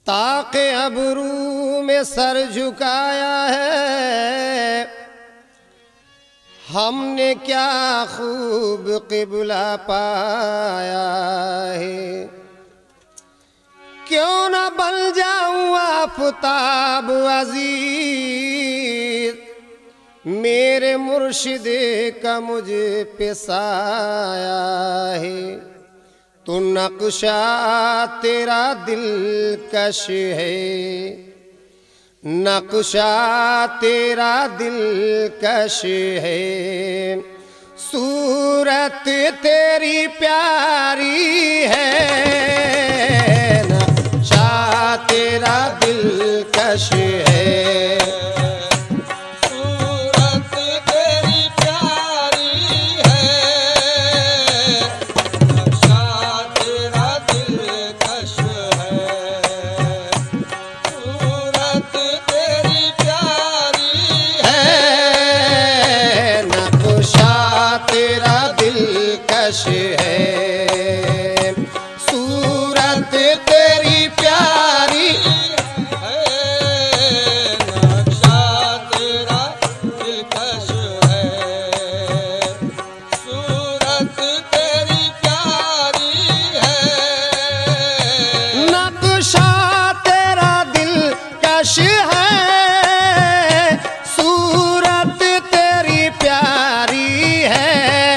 ताके अबरू में सर झुकाया है, हमने क्या खूब क़िबला पाया है। क्यों न बन जाऊं आफ़ताब अज़ीज़, मेरे मुर्शिद का मुझे पे साया है। तो नक्शा तेरा दिलकश है, नक्शा तेरा दिलकश है। सूरत तेरी प्यारी है, नक्शा तेरा दिलकश है। सूरत तेरी प्यारी है, नक्शा तेरा दिलकश है। सूरत तेरी प्यारी है, नक्शा तेरा दिलकश है। सूरत तेरी प्यारी है,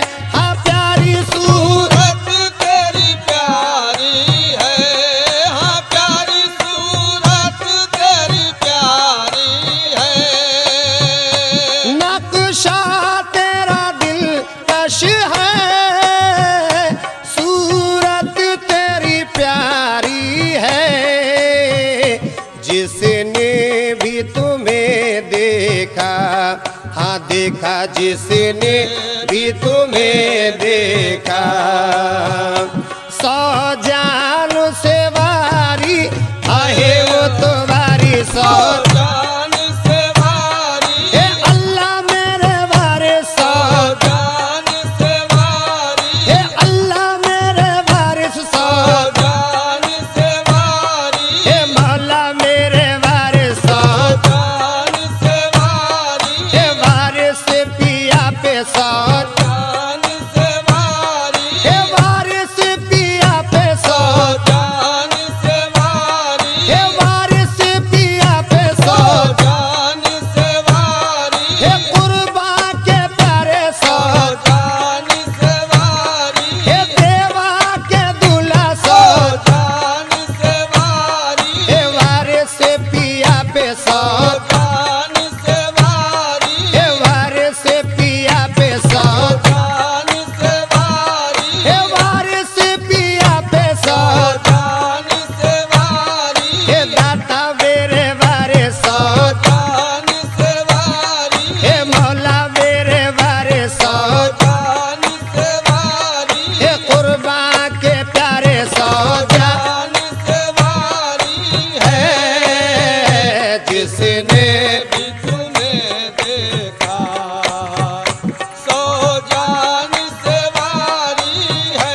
जिसने भी तुम्हें देखा, हाँ देखा जिसने भी तुम्हें देखा। सौ जान से वारी आहे वो तो वारी, सौ जान से वारी हे अल्लाह मेरे वारे। सौ जान से वारी हे अल्लाह मेरे वारिस। सौ जान से वारी हे मौला मेरे वारिस। सौ जान से वारी हे वारिस पिया पे। सौ जान से वारी हे वारिस पिया पे। सौ जान से वारी हे वारिस पिया पे। सौ जान से वारी हे कुर्बा के प्यारे। सौ जान से वारी हे देवा के दूल्हा। सौ जान से वारी हे वारिस पिया पे। सौ जान से वारी हे वारिस पिया पे। सौ जान से वारी हे वारिस पिया पे। सौ जान से वारी हे दाता मेरे वारे। सौ जान से वारी हे मौला मेरे वारे। सौ जान से वारी हे कुर्बा के प्यारे। सौ जान से वारी है, जिसने भी तुम्हें देखा। सौ जान से वारी है,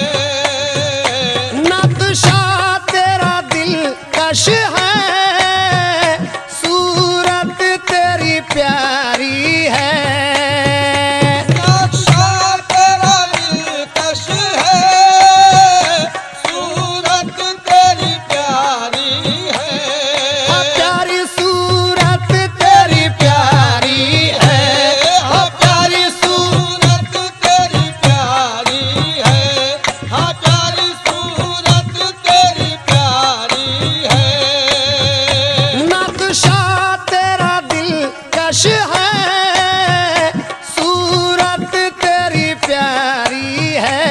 नक्शा तेरा दिलकश है। सूरत तेरी प्यारी है, नक्शा तेरा दिलकश है। सूरत तेरी प्यारी है, हाँ प्यारी सूरत तेरी प्यारी है। हाँ प्यारी सूरत तेरी प्यारी है, हाँ प्यारी सूरत तेरी प्यारी है। नक्शा तेरा दिलकश है, सूरत तेरी प्यारी है।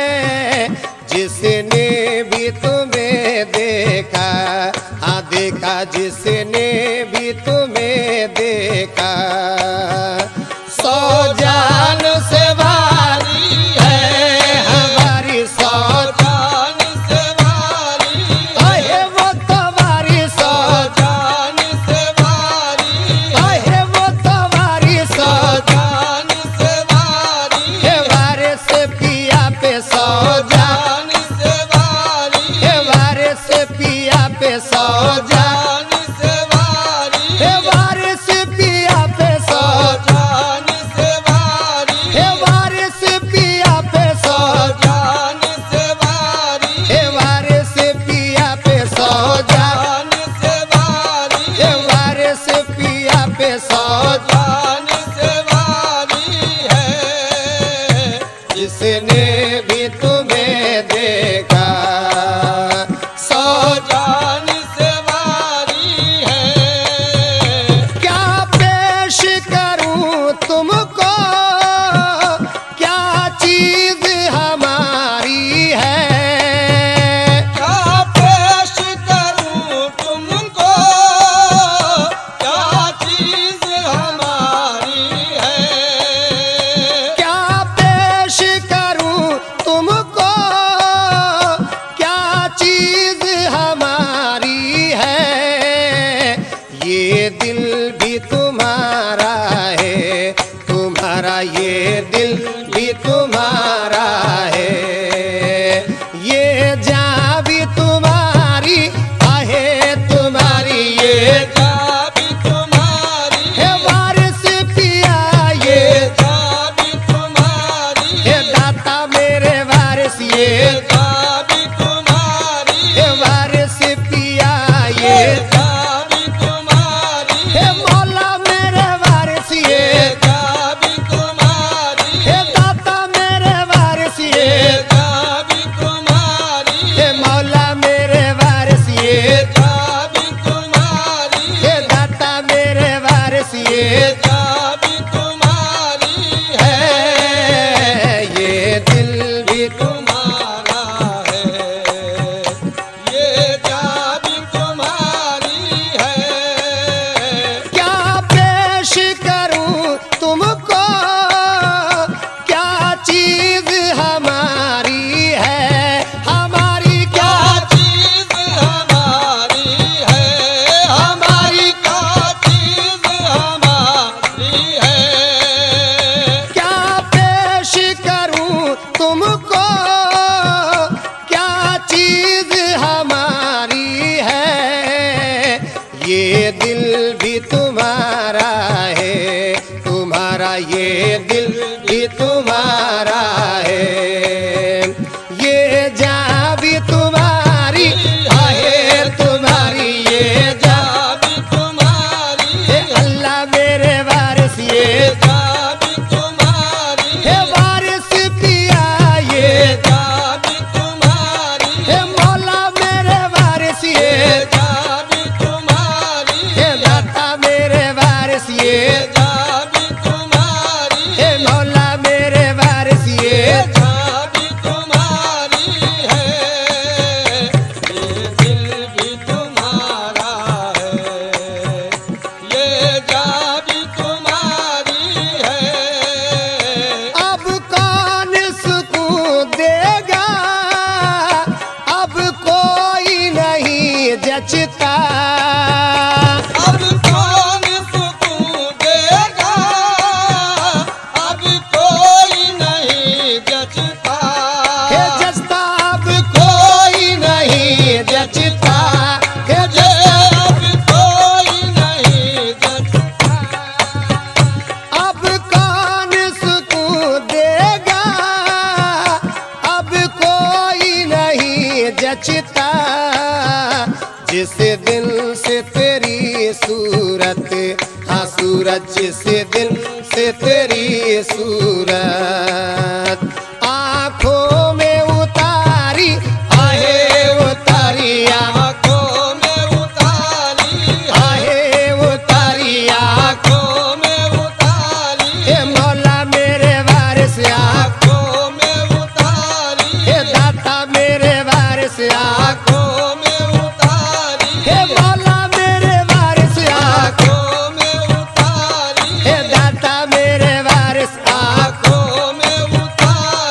जिसने भी तुम्हें देखा, हाँ देखा जिसने भी तुम्हें देखा। सौ जान से वारी है हमारी। सौ जान से वारी आहे वो तो वारी। सौ जान से वारी आहे वो तो वारी। सौ जान से वारी हे वारिस पिया पे। सौ जान से वारी हे वारिस पिया पे। पे सौ जान से वारी, हे वारिस पिया पे सौ जान से वारी, हे वारिस पिया पे सौ जान से वारी, हे वारिस पिया पे सौ जान से वारी, हे वारिस पिया पे सौ जान से वारी है। जिसने भी तुम्हें देखा सौ जान से वारी है। क्या पेश करूं तुमको, क्या चीज हमारी है, क्या पेश करूं तुमको, क्या चीज हमारी है, क्या पेश करूं तुमको, क्या चीज हमारी है। ये दिल भी तुम्हारा है, तुम्हारा ये दिल भी तुम्हारा है, ये जान भी तुम्हारी आहे तुम्हारी, ये जान भी तुम्हारी है वारिस पिया, ये जान भी तुम्हारी है दाता मेरे वारिस, ये जान भी तुम्हारी है वारिस पिया, ये जान भी तुम्हारी है मौला मेरे वारिस, ये जान भी तुम्हारी है दाता मेरे वारिस, ये जान भी तुम्हारी है मौला मेरे वारिस, ये जान भी तुम्हारी है दाता मेरे वारिस, ये जान भी तुम्हारी है। ये दिल भी तुम्हारा है, ये जान भी तुम्हारी है। क्या पेश करूं तुमको, क्या चीज हमारी है, हमारी क्या चीज हमारी है, हमारी क्या चीज हमारी है। क्या पेश करूं तुमको, क्या चीज हमारी है। ये दिल भी तुम्हारा है, तुम्हारा ये दिल भी तुम्हारा है, ये जान भी तुम्हारी आहे तुम्हारी, ये जान भी तुम्हारी है अल्लाह मेरे वारिस, ये जान भी तुम्हारी है वारिस पिया, ये जान भी तुम्हारी है मौला मेरे वारिस, ये जान भी तुम्हारी है दाता मेरे वारिस, ये जान भी तुम्हारी है मौला मेरे वारिस, ये जान भी तुम्हारी है। ये दिल भी तुम्हारा है, ये जान भी तुम्हारी है। अब कौन सुकून देगा, अब कोई नहीं जचता, अब कौन सुकून देगा, अब कोई नहीं जचता, हे जचता अब कोई नहीं जचता, हे जचता अब कोई नहीं जचता। अब कौन सुकून देगा, अब कोई नहीं जचता। जिस दिन से तेरी सूरत, हाँ सूरत, जिस दिन से तेरी सूरत आँखों में उतारी, आहे उतारी आँखों में उतारी, आहे उतारी आँखों में उतारी, हे मौला मेरे वारिस आँखों में उतारी, हे दाता मेरे वारिस आँखों में उतारी, हे मौला मेरे वारिस आँखों में उतारी, हे दाता मेरे वारिस आँखों में उतारी।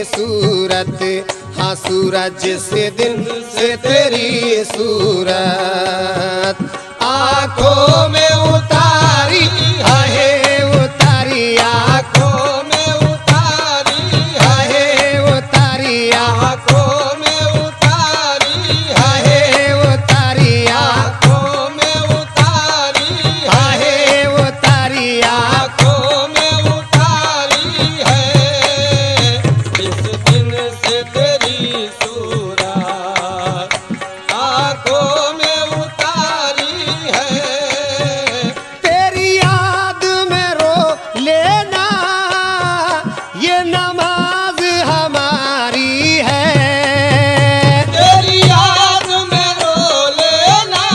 सूरत, हाँ सूरज से दिन से तेरी सूरत आँखों में उतारी है, उतारी आँखों में उतारी है, उतारी आँखों में उतारी है, उतारी आँखों में उतारी है, उतारी आँखों में उतारी है। इस दिन से तेरी सूरत आँखों में उतारी है। तेरी याद में रो लेना ये नमाज हमारी है। तेरी याद में रो लेना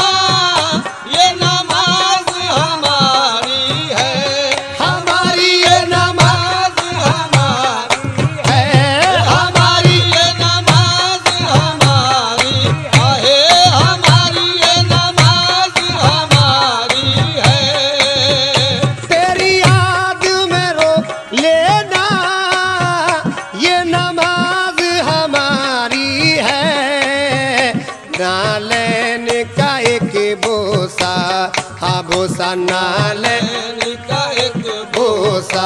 ये नमाज हमारी है, हमारी ये नमाज हमारी है, हमारी ये नमाज हमारी है, हमारी ये नमाज हमारी है। तेरी याद में रो लेना ये नमाज हमारी है। नालैन का एक बोसा, हाँ बोसा नालैन का एक बोसा,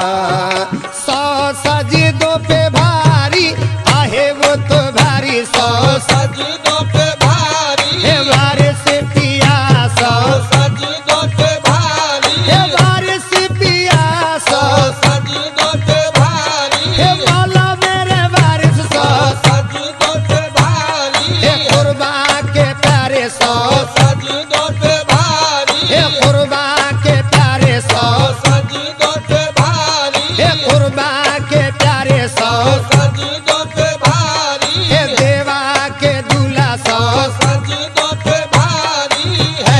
100 सजदों पे भारी आहे वो तो भारी, 100 सजदों पे भारी है वारिस पिया, 100 सजदों पे भारी है वारिस पिया, 100 सजदों पे भारी है मौला मेरे वारिस, 100 सजदों पे भारी है कुर्बा के प्यारे, 100 सजदों पे भारी है कुर्बा के प्यारे, 100 सजदों पे भारी है कुर्बा के प्यारे, 100 सजदों पे भारी है देवा के दूल्हा, 100 सजदों पे भारी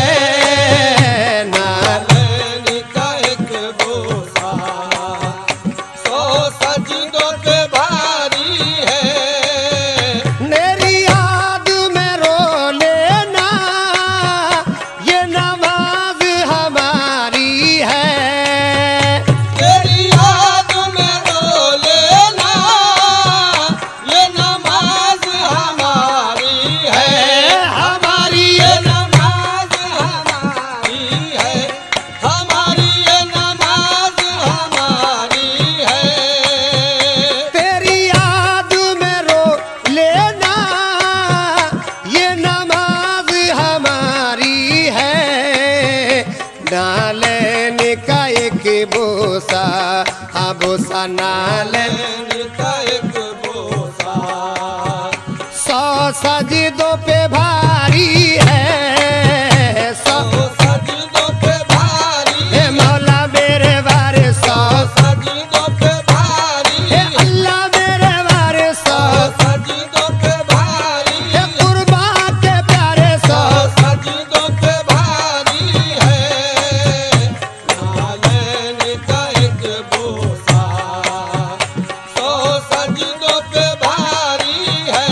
है। नालैन का एक बोसा 100 सजदों पे भारी है। मेरी याद में रो लेना ये नमाज हमारी है। तेरी याद में रो लेना ये नमाज हमारी है, हमारी ये नमाज हमारी है, हमारी ये नमाज हमारी है। तेरी याद में रो लेना ये नमाज हमारी है। नालैन का एक बोसा, हाँ बोसा नालैन का एक बोसा, 100 सजदों पे भारी है, 100 सजदों पे भारी है मौला मेरे वारिस, 100 सजदों पे भारी है अल्लाह मेरे वारिस, 100 सजदों पे भारी है कुर्बा के प्यारे, 100 सजदों पे भारी है। नालैन का एक बोसा 100 सजदों पे भारी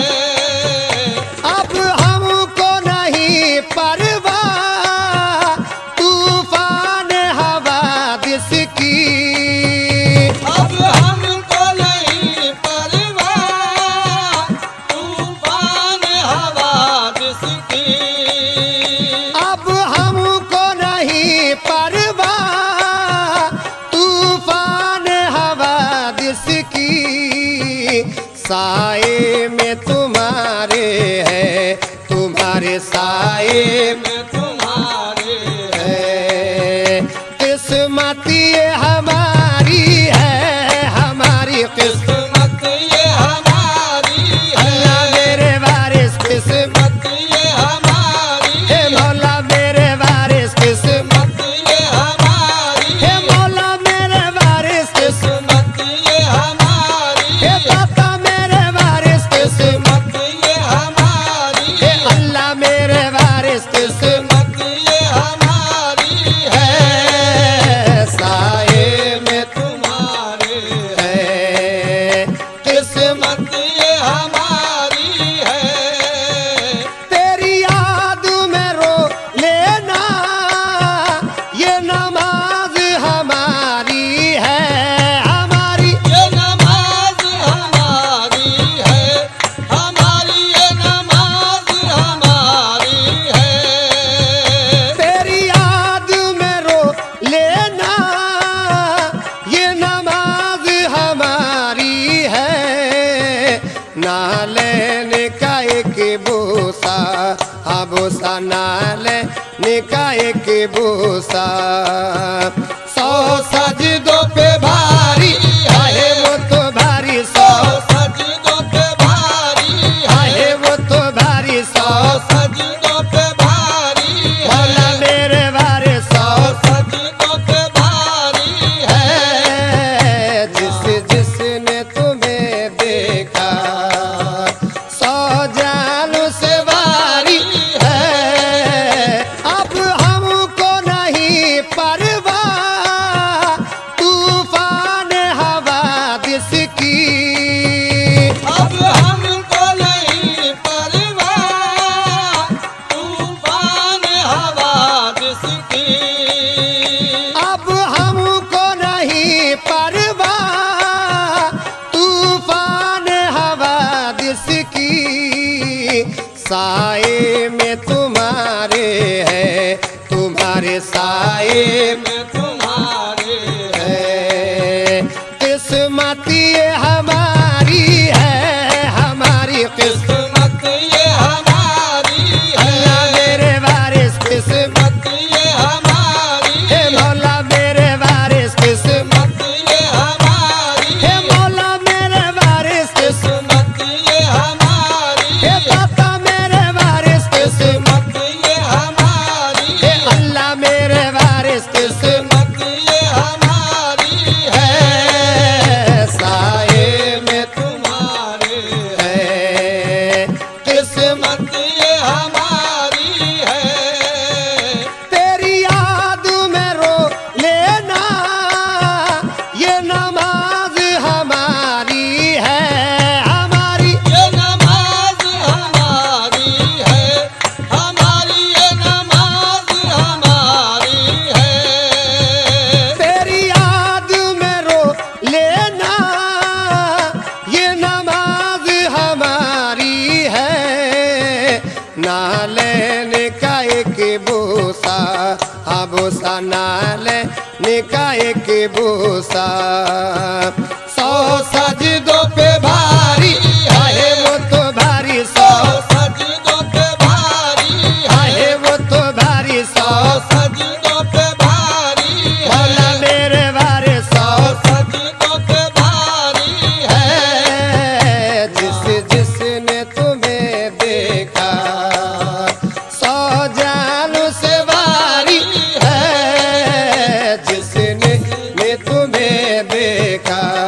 है। अब हमको नहीं परवाह तूफान हवादिस की, अब हमको नहीं परवाह तूफान हवादिस की, अब हमको नहीं परवाह तूफान हवादिस की। साए में तुम्हारे है, तुम्हारे साए में तुम्हारे है, किस्मत ये हमारी है, हमारी किस्मत ये हमारी है, अल्लाह मेरे वारिस किस्मत ये हमारी है मौला मेरे वारिस किस्मत ये हमारी है मौला मेरे वारिस किस्मत ये हमारी है दाता मेरे वारिस किस्मत ये हमारी है अल्लाह मेरे वारिस किस्मत नाले निकाय के भूसा, हाँ भूसा नाले निकाय के भूसा। 100 सजदों पे भारी है वो तो भारी, 100 सजदों पे भारी है वो तो भारी, 100 सजदों पे भारी भोला मेरे बारे 100 सजदों पे भारी है। जिसने तुम्हें देखा 100 जानों से भारी है। अब हमको नहीं परवाह तूफान हवादिस की, अब हमको नहीं परवाह तूफान हवादिस की, अब हमको नहीं परवाह तूफान हवादिस की। साए में तुम्हारे है, तुम्हारे साए में तुम्हारे है। किस्मत ये हमारी है, हमारी किस्मत। किस्मत ये हमारी अल्लाह है, मेरे वारिस किस्मत, किस्मत ये हमारी हे मौला मेरे वारिस किस्मत, किस्मत ये हमारी हे मौला मेरे वारिस किस्मत, किस्मत ये हमारी हे दाता मेरे वारिस किस्मत, किस्मत ये हमारी हे अल्लाह मेरे वारिस किस्मत किस्मत ये हमारी है। साए में तुम्हारे है किस्मत, किस्मत ये हमारी है, तेरी याद में रो लेना ये नमाज हमारी है, हमारी ये नमाज हमारी है, हमारी ये नमाज हमारी है, तेरी याद में रो लेना ये नमाज हमारी है। नाले निकाय के भूसा, हाँ भूसा नाले निकाय के भूसा। 100 सजदों पे भारी है वो तो भारी, 100 सजदों पे भारी है वो तो भारी, 100 सजदों पे भारी भोला मेरे बारे 100 सजदों पे भारी है। जिसने तुम्हें देखा 100 जानों से भारी है। जिसने तुम्हें देखा